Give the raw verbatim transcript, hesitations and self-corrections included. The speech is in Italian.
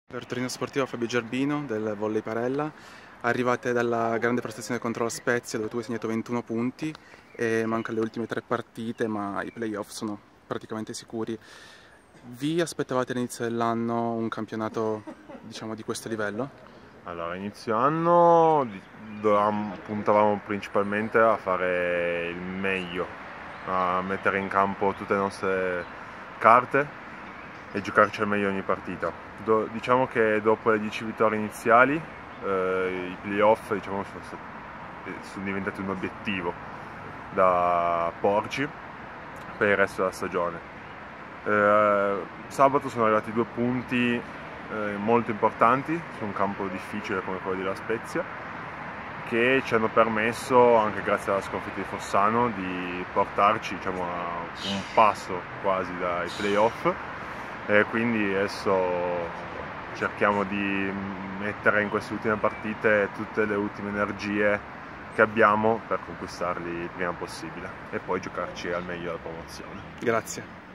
Per Torino Sportivo Fabio Gerbino del Volley Parella, arrivate dalla grande prestazione contro la Spezia dove tu hai segnato ventuno punti e mancano le ultime tre partite ma i playoff sono praticamente sicuri. Vi aspettavate all'inizio dell'anno un campionato, diciamo, di questo livello? Allora, inizio anno dovevamo- puntavamo principalmente a fare il meglio, a mettere in campo tutte le nostre carte e giocarci al meglio ogni partita. Do- diciamo che dopo le dieci vittorie iniziali, eh, i playoff diciamo, sono, stati- sono diventati un obiettivo da porci per il resto della stagione. Eh, sabato sono arrivati due punti eh, molto importanti su un campo difficile come quello della Spezia, che ci hanno permesso, anche grazie alla sconfitta di Fossano, di portarci, diciamo, a un passo quasi dai playoff, e quindi adesso cerchiamo di mettere in queste ultime partite tutte le ultime energie che abbiamo per conquistarli il prima possibile e poi giocarci al meglio la promozione. Grazie.